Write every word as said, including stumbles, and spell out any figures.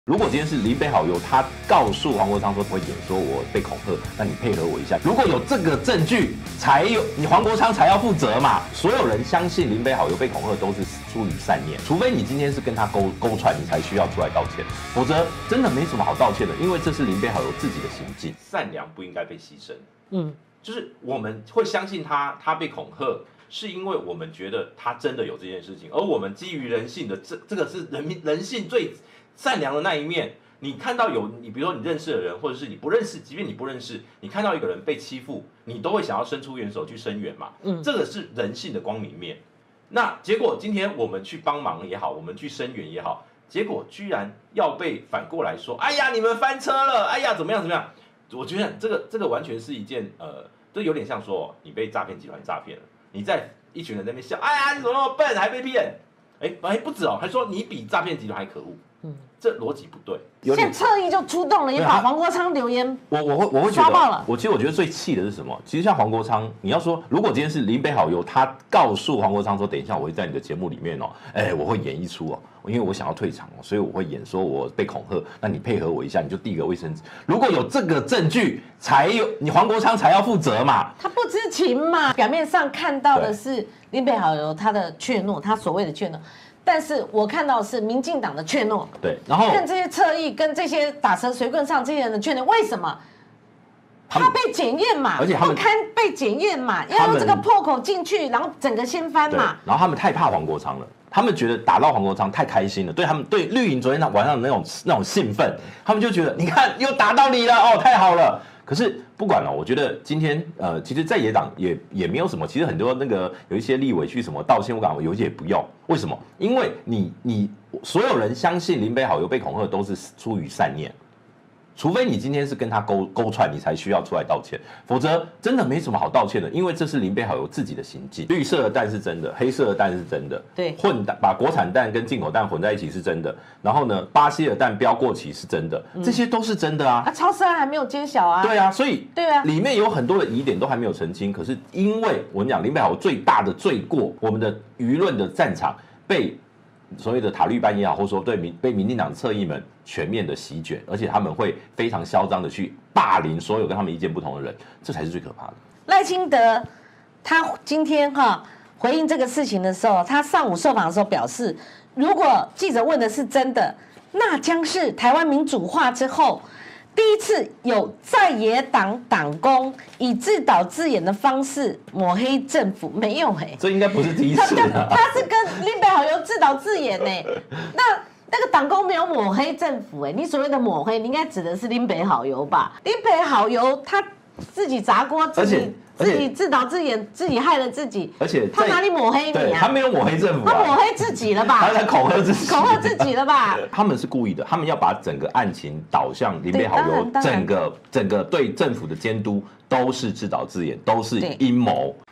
如果今天是林北好友，他告诉黄国昌说会演说我被恐吓，那你配合我一下。如果有这个证据，才有你黄国昌才要负责嘛。所有人相信林北好友被恐吓都是出于善念，除非你今天是跟他勾勾串，你才需要出来道歉，否则真的没什么好道歉的，因为这是林北好友自己的行径，善良不应该被牺牲。嗯，就是我们会相信他，他被恐吓。是因为我们觉得他真的有这件事情，而我们基于人性的这这个是人民人性最善良的那一面。你看到有你，比如说你认识的人，或者是你不认识，即便你不认识，你看到一个人被欺负，你都会想要伸出援手去声援嘛。嗯，这个是人性的光明面。那结果今天我们去帮忙也好，我们去声援也好，结果居然要被反过来说，哎呀，你们翻车了，哎呀，怎么样怎么样？我觉得这个这个完全是一件呃，这有点像说你被诈骗集团诈骗了。你在一群人在那边笑，哎呀，你怎么那么笨，还被骗？哎哎，不止哦，还说你比诈骗集团还可恶。嗯，这逻辑不对。 现在侧翼就出动了，也把黄国昌留言我我会我会觉刷爆了。 我其实我觉得最气的是什么？其实像黄国昌，你要说如果今天是林北好友，他告诉黄国昌说，等一下我会在你的节目里面哦，哎，我会演一出哦，因为我想要退场哦，所以我会演说我被恐吓，那你配合我一下，你就递个卫生纸。如果有这个证据，才有你黄国昌才要负责嘛。 他不知情嘛，表面上看到的是林北好友他的怯懦，他所谓的怯懦。但是我看到的是民进党的怯懦， 对，然后跟这些侧翼、跟这些打蛇随棍上这些人的怯懦，为什么？他被检验嘛， 而且他们不堪被检验嘛，要用这个破口进去，然后整个掀翻嘛。 然后他们太怕黄国昌了，他们觉得打到黄国昌太开心了，对他们对绿营昨天晚上的那种那种兴奋，他们就觉得你看又打到你了哦，太好了。可是不管了，我觉得今天呃，其实在野党也也没有什么，其实很多那个有一些立委去什么道歉，我感觉有些也不用。为什么？因为你你所有人相信林北好友被恐吓都是出于善念。除非你今天是跟他勾勾串，你才需要出来道歉，否则真的没什么好道歉的，因为这是林北好友自己的行径。绿色的蛋是真的，黑色的蛋是真的， 对， 混蛋把国产蛋跟进口蛋混在一起是真的。然后呢，巴西的蛋标过期是真的，这些都是真的啊。 啊，超市还没有揭晓啊。 对啊，所以对啊， 里面有很多的疑点都还没有澄清。可是因为我们讲林北好友最大的罪过，我们的舆论的战场被所谓的塔利班也好，或者说对民被民进党侧翼们全面的席卷，而且他们会非常嚣张的去霸凌所有跟他们意见不同的人，这才是最可怕的。 赖清德他今天哈回应这个事情的时候，他上午受访的时候表示，如果记者问的是真的，那将是台湾民主化之后第一次有在野党党工以自导自演的方式抹黑政府，没有哎、欸， 这应该不是第一次啊。他是跟林北好友自导自演哎、欸，那那个党工没有抹黑政府哎、欸，你所谓的抹黑，你应该指的是林北好友吧？林北好友他自己砸锅，自己自己自导自演，自己害了自己， 而且他哪里抹黑你啊？ 他没有抹黑政府、啊， 他抹黑自己了吧？ 他在恐吓自己， 恐吓自己了吧？ 他们是故意的，他们要把整个案情导向林北好友，整个整个对政府的监督都是自导自演，都是阴谋。